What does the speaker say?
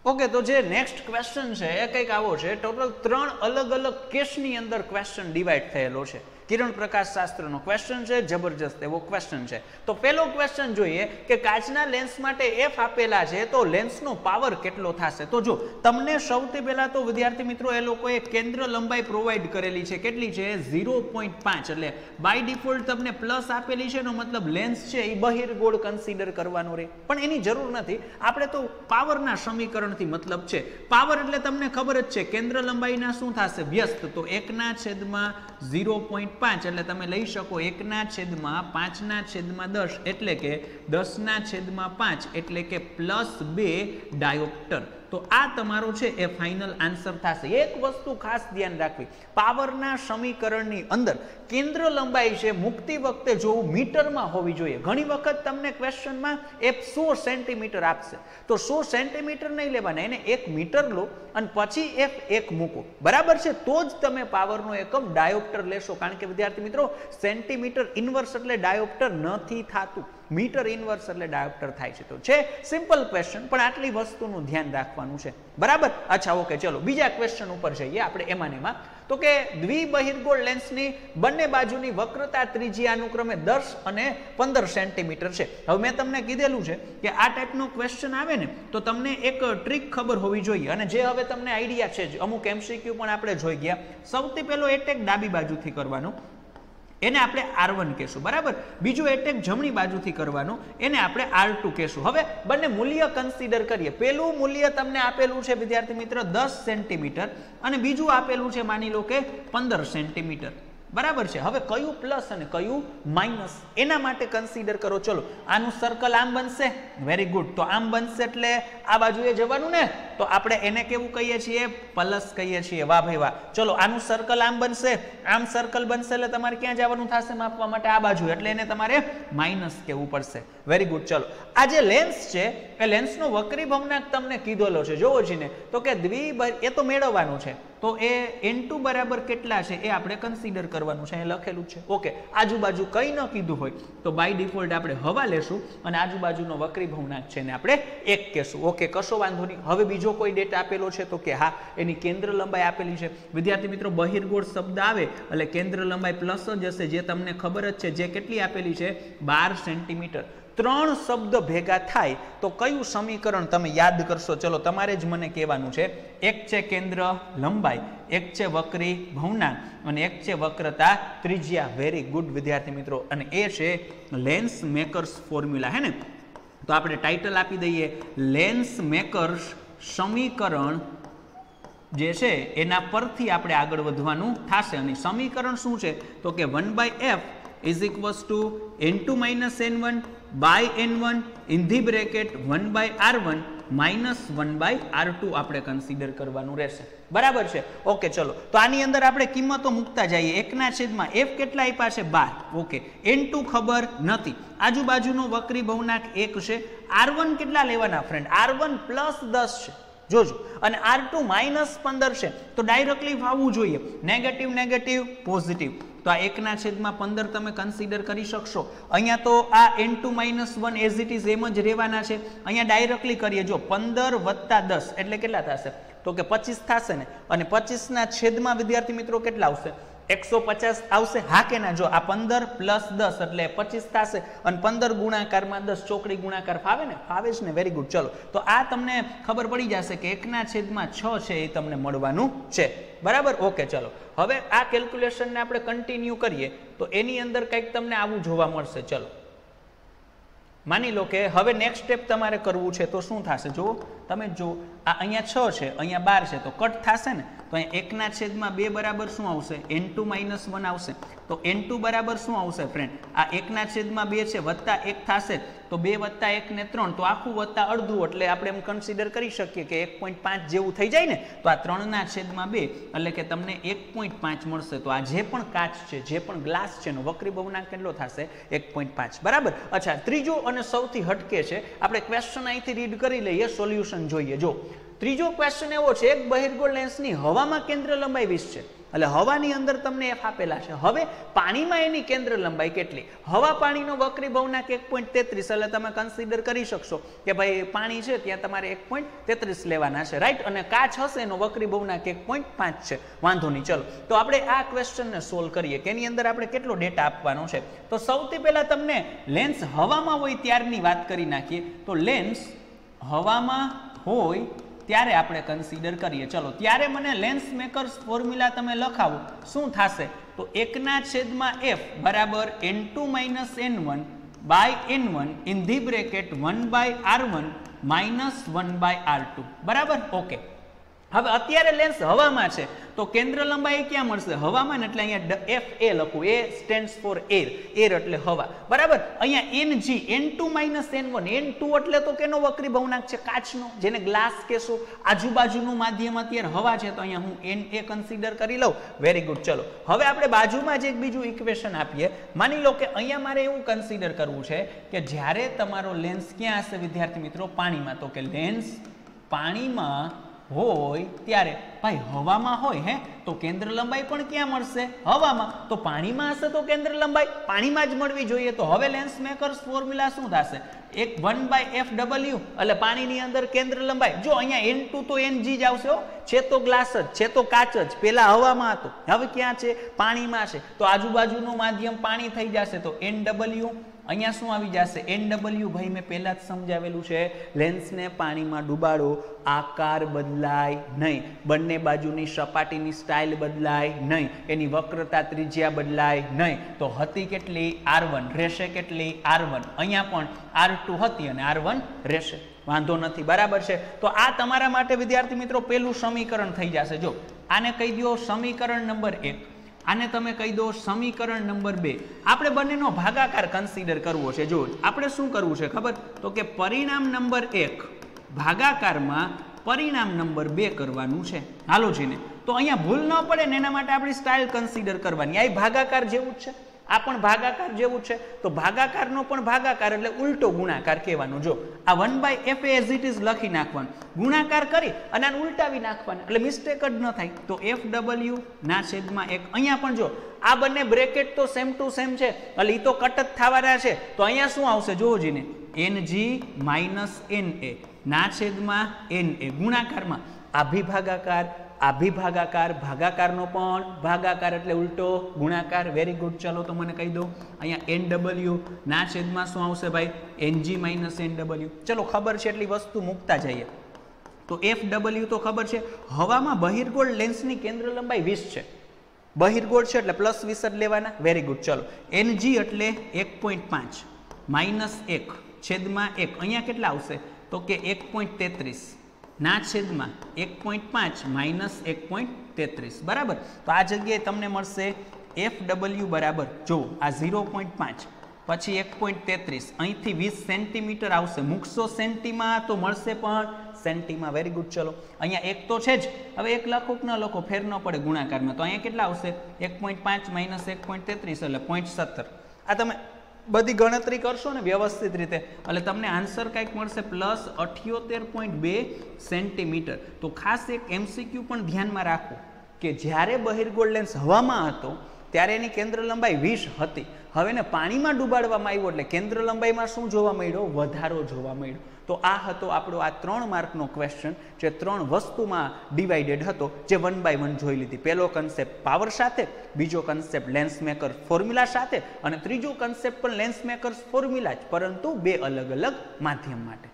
Okay, તો જે next question છે એ કંઈક આવો છે. ટોટલ 3 અલગ અલગ કેસની અંદર ક્વેશ્ચન ડિવાઈડ થયેલો છે. કિરણ પ્રકાશ શાસ્ત્રનો ક્વેશ્ચન છે, જબરજસ્ત એવો ક્વેશ્ચન છે. તો પહેલો ક્વેશ્ચન જોઈએ કે કાચના લેન્સ માટે f આપેલા છે તો લેન્સનો પાવર કેટલો થશે. તો જો તમને સૌથી પહેલા તો વિદ્યાર્થી મિત્રો એ લોકોએ કેન્દ્ર લંબાઈ પ્રોવાઈડ કરેલી છે. કેટલી છે? 0.5. એટલે બાય ડિફોલ્ટ તમને પ્લસ આપેલી છે, એનો મતલબ લેન્સ છે એ બહિર્ગોળ કન્સિડર કરવાનો રહે, પણ એની જરૂર નથી. આપણે તો પાવરના સમીકરણથી મતલબ છે. પાવર એટલે તમને ખબર જ છે કેન્દ્ર લંબાઈના શું થશે? વ્યસ્ત. તો 1/0.5 એટલે તમે લઈ શકો 1/5/10 એટલે કે 10/5 એટલે કે +2 ડાયોપ્ટર. તો આ તમારો છે એ ફાઇનલ આન્સર થશે. એક વસ્તુ ખાસ ધ્યાન રાખવી, પાવરના સમીકરણની અંદર કેન્દ્ર લંબાઈ છે મૂકતી વખતે જોવું મીટરમાં હોવી જોઈએ. ઘણી વખત તમને ક્વેશ્ચનમાં f 100 સેન્ટીમીટર આપશે તો 100 સેન્ટીમીટર નહીં લેવાના, એને 1 મીટર લો અને પછી f1 મૂકો, બરાબર છે? તો જ તમે પાવરનો એકમ ડાયોપ્ટર લેશો. કારણ કે વિદ્યાર્થી મિત્રો સેન્ટીમીટર ઇન્વર્સ એટલે ડાયોપ્ટર નથી થતું, મીટર ઇન્વર્સ એટલે ડાયોપ્ટર થાય છે. તો છે સિમ્પલ ક્વેશ્ચન, પણ આટલી વસ્તુનું ધ્યાન રાખવાનું છે, બરાબર? અચ્છા, ઓકે, ચલો બીજા ક્વેશ્ચન ઉપર જઈએ આપણે. એમાં તો કે દ્વિબહિર્ગોળ લેન્સની બંને બાજુની વક્રતા ત્રિજ્યા અનુક્રમે 10 અને 15 સેન્ટીમીટર છે. હવે મેં તમને કીધેલું છે કે આ ટાઈપનો ક્વેશ્ચન આવે ને તો તમને એક ટ્રીક ખબર હોવી જોઈએ, અને જે હવે તમને આઈડિયા છે જ, અમુક MCQ પણ આપણે જોઈ ગયા. સૌથી પહેલો એટેક ડાબી બાજુથી કરવાનો, એને આપણે R1 કહેશું, બરાબર? બીજું એટેક જમણી બાજુથી કરવાનો, એને આપણે R2 કહેશું. હવે બંને મૂલ્ય કન્સિડર કરીએ. પેલું મૂલ્ય તમને આપેલું છે વિદ્યાર્થી મિત્ર 10 સેન્ટીમીટર અને બીજું આપેલું છે માની લો કે 15 સેન્ટીમીટર, બરાબર છે? હવે કયું પ્લસ અને કયું માઇનસ એના માટે કન્સિડર કરો. ચલો આનું સર્કલ આમ બનશે, વેરી ગુડ. તો આમ બનશે એટલે આ બાજુએ જવાનું ને, તો આપણે એને કેવું કહીએ છીએ? પ્લસ કહીએ છીએ. વાહ ભાઈ વાહ. ચલો આનું સર્કલ આમ બનશે, આમ સર્કલ બનશે એટલે તમારે ક્યાં જવાનું થશે માપવા માટે? આ બાજુ, એટલે એને તમારે માઇનસ કહેવું પડશે. Very good. ચલો આ જે લેન્સ છે એ લેન્સનો વક્રી ભવનાંક તમને કીધેલો છે, જોવો છે ને, તો કે એ તો મેળવવાનું છે. તો એ n2 બરાબર કેટલા છે એ આપણે કન્સિડર કરવાનું છે, એ લખેલું છે. ઓકે, આજુબાજુ કંઈ ન કીધું હોય તો બાય ડિફોલ્ટ આપણે હવા લેશું અને આજુબાજુનો વક્રી ભવનાંક છે ને આપણે 1 કહેશું. ઓકે, કશો વાંધો નહીં. હવે બીજો કોઈ ડેટા આપેલો છે તો કે હા, એની કેન્દ્ર લંબાઈ આપેલી છે. વિદ્યાર્થી મિત્રો બહિર્ગોળ શબ્દ આવે એટલે કેન્દ્ર લંબાઈ પ્લસ જ હશે, જે તમને ખબર જ છે. જે કેટલી આપેલી છે? 12 સેન્ટીમીટર. 3 શબ્દ ભેગા થાય તો કયું સમીકરણ તમે યાદ કરશો? ચલો તમારે જ મને કહેવાનું છે. એક છે કેન્દ્ર લંબાઈ, એક છે વક્રી ભવનાંક અને એક છે વક્રતા ત્રિજ્યા. વેરી ગુડ વિદ્યાર્થી મિત્રો. અને એ છે લેન્સ મેકર્સ ફોર્મ્યુલા, હે ને? તો આપણે ટાઇટલ આપી દઈએ લેન્સ મેકર્સ સમીકરણ જે છે એના પરથી આપણે આગળ વધવાનું થશે. અને સમીકરણ શું છે? તો કે 1/f is equals to n2 minus n1 by n1 in the bracket 1/r1 minus 1/r2 આપણે કન્સિડર કરવાનું રહેશે, બરાબર છે? ઓકે, ચલો તો આની અંદર આપણે કિંમતો મૂકતા જઈએ. 1/f કેટલા આપ્યા છે? 12. ઓકે, n2 ખબર નથી, આજુબાજુનો વક્રી ભવનાંક 1 છે. r1 કેટલા લેવાના ફ્રેન્ડ? r1 પ્લસ 10 છે, જોજો, અને R2 -15 છે. તો ડાયરેક્ટલી ફાવવું જોઈએ, નેગેટિવ નેગેટિવ પોઝિટિવ. તો આ 1/15 તમે કન્સિડર કરી શકશો. અહીંયા તો આ n2 -1 as it is am જ રહેવાના છે. અહીંયા ડાયરેક્ટલી કરીએ, જો 15 + 10 એટલે કેટલા થશે? તો કે 25 થશે ને. અને 25 ના છેદમાં વિદ્યાર્થી મિત્રો કેટલા આવશે? 150 આવશે, હા કે ના? જો આ 15 + 10 એટલે 25 થશે અને 15 ગુણાકારમાં 10 ચોકડી ગુણાકાર ફાવે ને? ફાવે જ ને. Very good. ચલો તો આ તમને ખબર પડી જશે કે 1/6 છે એ તમને મળવાનું છે, બરાબર? ઓકે, ચલો હવે આ કેલ્ક્યુલેશનને આપણે કન્ટિન્યુ કરીએ તો એની અંદર કંઈક તમને આવું જોવા મળશે. ચલો માની લો કે હવે નેક્સ્ટ સ્ટેપ તમારે કરવું છે તો શું થશે? જુઓ તમે, જો આ અહીંયા 6 છે, અહીંયા 12 છે, તો કટ થશે ને. તો અહીંયા 1/2 બરાબર શું આવશે? n2 -1 આવશે. તો n2 બરાબર શું આવશે ફ્રેન્ડ? આ 1/2 છે વત્તા 1 થશે, તો 2 + 1 ને 3, તો આખું વત્તા અડધું, એટલે આપણે એમ કન્સિડર કરી શકીએ કે 1.5 જેવું થઈ જાય ને. તો આ 3/2 એટલે કે તમને 1.5 મળશે. તો આ જે પણ કાચ છે, જે પણ ગ્લાસ છે એનો વક્રી ભવનાંક કેટલો થશે? 1.5, બરાબર? અચ્છા, ત્રીજો અને સૌથી હટકે છે, આપણે ક્વેશ્ચન અહીંથી રીડ કરી લઈએ, સોલ્યુશન જોઈએ. જો ત્રીજો ક્વેશ્ચન એવો છે, એક બહિર્ગોળ લેન્સની હવામાં કેન્દ્ર લંબાઈ 20 છે. એટલે હવાની અંદર તમને f આપેલા છે. હવે પાણીમાં એની કેન્દ્ર લંબાઈ કેટલી? હવા પાણીનો વક્રીભવનાંક 1.33 એટલે તમે કન્સિડર કરી શકશો કે ભાઈ પાણી છે ત્યાં તમારે 1.33 લેવાના છે, રાઈટ. અને કાચ હશે એનો વક્રીભવનાંક 1.5 છે, વાંધો નહીં. ચલો તો આપણે આ ક્વેશ્ચનને સોલ્વ કરીએ કે એની અંદર આપણે કેટલો ડેટા આપવાનો છે. તો સૌથી પહેલા તમને લેન્સ હવામાં હોય ત્યારની વાત કરી નાખીએ. તો લેન્સ હવામાં હોય ત્યારે આપણે કન્સિડર કરીએ. ચલો ત્યારે મને લેન્સ મેકર્સ ફોર્મ્યુલા તમે લખાવો. શું થશે? તો 1/f બરાબર n2 - n1 by n1 in the bracket 1/r1 minus 1/r2 બરાબર. ઓકે, હવે અત્યારે લેન્સ હવામાં છે તો કેન્દ્ર લંબાઈ ક્યાં મળશે? હવામાં. એટલે અહીંયા fa લખું. a stands for air, air એટલે હવા, બરાબર. અહીંયા ng n2 - n1, n2 એટલે તો કેનો વક્રીભવનાંક છે? કાચનો, જેને ગ્લાસ કહેશો. આજુબાજુનું માધ્યમ અત્યારે હવા છે તો અહીંયા હું na કન્સિડર કરી લઉં. Very good. ચલો હવે આપણે બાજુમાં જ એક બીજું ઇક્વેશન આપીએ. માની લો કે અહીંયા મારે એવું કન્સિડર કરવું છે કે જ્યારે તમારો લેન્સ ક્યાં હશે વિદ્યાર્થી મિત્રો? પાણીમાં. તો કે લેન્સ પાણીમાં હોય ત્યારે ભાઈ હવામાં હોય હે તો કેન્દ્ર લંબાઈ પણ ક્યાં મળશે? હવામાં. તો પાણીમાં હશે તો કેન્દ્ર લંબાઈ પાણીમાં જ મળવી જોઈએ. તો હવે લેન્સ મેકર્સ ફોર્મ્યુલા શું થશે? 1/fw એટલે પાણીની અંદર કેન્દ્ર લંબાઈ. જો અહીંયા n2 તો ng જ આવશે હો. છે તો ગ્લાસ જ, છે તો કાચ જ. પેલા હવામાં હતો, હવે ક્યાં છે? પાણીમાં છે. તો આજુબાજુનું માધ્યમ પાણી થઈ જશે. તો nw અહીંયા શું આવી જશે? nw. ભાઈ મેં પહેલા જ સમજાવેલું છે, લેન્સને પાણીમાં ડૂબાડો, આકાર બદલાય નહીં, બંને બાજુની સપાટીની સ્ટાઇલ બદલાય નહીં, એની વક્રતા ત્રિજ્યા બદલાય નહીં. તો હતી કેટલી? r1. રહેશે કેટલી? r1. અહીંયા પણ r2 હતી અને r1 રહેશે. વાંધો નથી, બરાબર છે. તો આ તમારા માટે વિદ્યાર્થી મિત્રો પેલું સમીકરણ થઈ જશે. જો આને કહી દો સમીકરણ નંબર 1, આને તમે કહી દો સમીકરણ નંબર 2. આપણે બંનેનો ભાગાકાર કન્સિડર કરવો છે. જો આપણે શું કરવું છે ખબર? તો કે પરિણામ નંબર 1 ભાગાકારમાં પરિણામ નંબર 2 કરવાનું છે. હાલો જીને. તો અહીંયા ભૂલ ન પડે ને એના માટે આપણી સ્ટાઇલ કન્સિડર કરવાની. આ ભાગાકાર જેવું જ છે, આ પણ ભાગાકાર જેવું છે. તો ભાગાકારનો પણ ભાગાકાર એટલે ઉલટો ગુણાકાર કહેવાનો. જો આ 1/f એઝ ઇટ ઇઝ લખી નાખવાનું, ગુણાકાર કરી અને આને ઉલટાવી નાખવાનું, એટલે મિસ્ટેક જ ન થાય. તો fw ના છેદમાં 1. અહીંયા પણ જો આ બંને બ્રેકેટ તો સેમ ટુ સેમ છે એટલે એ તો કટ જ થવાના છે. તો અહીંયા શું આવશે જોવો જીને? ng - na ના છેદમાં na ગુણાકારમાં આભિભાગાકાર, આભિભાગાકાર, ભાગાકારનો પણ ભાગાકાર એટલે ઉલટો ગુણાકાર. Very good. ચલો તો મને કહી દો અહીંયા nw ના છેદમાં શું આવશે ભાઈ? ng - nw. ચલો ખબર છે એટલી વસ્તુ મૂકતા જઈએ. તો fw તો ખબર છે. હવામાં બહિર્ગોળ લેન્સની કેન્દ્ર લંબાઈ 20 છે. બહિર્ગોળ છે એટલે +20 જ લેવાના. Very good. ચલો ng એટલે 1.5 -1 છેદમાં 1. અહીંયા કેટલા આવશે? તો કે 1.33 ના છેદમાં 1.5 માઇનસ 1.33 બરાબર. તો આ જગ્યાએ તમને મળશે fw બરાબર જો આ 0.5 પછી 1.33 અહીંથી 20 સેન્ટીમીટર આવશે. મૂકશો સેન્ટીમાં તો મળશે પણ સેન્ટીમાં. Very good. ચલો અહીંયા 1 તો છે જ, હવે 1 લખો કે ન લખો ફેર ન પડે ગુણાકારમાં. તો અહીંયા કેટલા આવશે? 1.5 માઇનસ 1.33 એટલે 0.17. આ તમે બધી ગણતરી કરશો ને વ્યવસ્થિત રીતે એટલે તમને આન્સર કંઈક મળશે +78.2 સેન્ટીમીટર. તો ખાસ એક MCQ પણ ધ્યાનમાં રાખો કે જ્યારે બહિર્ગોળ લેન્સ હવામાં હતો ત્યારે એની કેન્દ્ર લંબાઈ 20 હતી. હવે એને પાણીમાં ડૂબાડવામાં આવ્યો એટલે કેન્દ્ર લંબાઈમાં શું જોવા મળ્યો? વધારો જોવા મળ્યો. તો આ હતો આપણો આ 3 માર્કનો ક્વેશ્ચન જે 3 વસ્તુમાં ડિવાઇડેડ હતો, જે 1 બાય 1 જોઈ લીધી. પહેલો કન્સેપ્ટ પાવર સાથે, બીજો કન્સેપ્ટ લેન્સ મેકર ફોર્મ્યુલા સાથે અને ત્રીજો કન્સેપ્ટ પણ લેન્સ મેકર્સ ફોર્મ્યુલા જ, પરંતુ 2 અલગ અલગ માધ્યમ માટે.